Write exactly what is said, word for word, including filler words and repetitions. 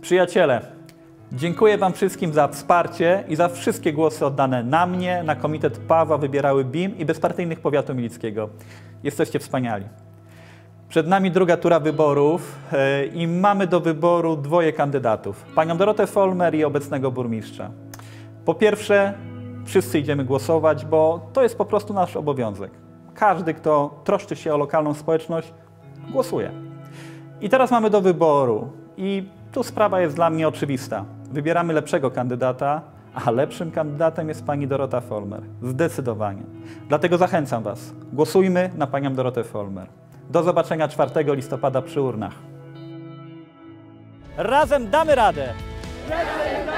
Przyjaciele, dziękuję Wam wszystkim za wsparcie i za wszystkie głosy oddane na mnie, na Komitet Pawła Wybierały B I M i Bezpartyjnych Powiatu Milickiego. Jesteście wspaniali. Przed nami druga tura wyborów yy, i mamy do wyboru dwoje kandydatów. Panią Dorotę Folmer i obecnego burmistrza. Po pierwsze, wszyscy idziemy głosować, bo to jest po prostu nasz obowiązek. Każdy, kto troszczy się o lokalną społeczność, głosuje. I teraz mamy do wyboru i tu sprawa jest dla mnie oczywista. Wybieramy lepszego kandydata, a lepszym kandydatem jest pani Dorota Folmer. Zdecydowanie. Dlatego zachęcam Was. Głosujmy na panią Dorotę Folmer. Do zobaczenia czwartego listopada przy urnach. Razem damy radę!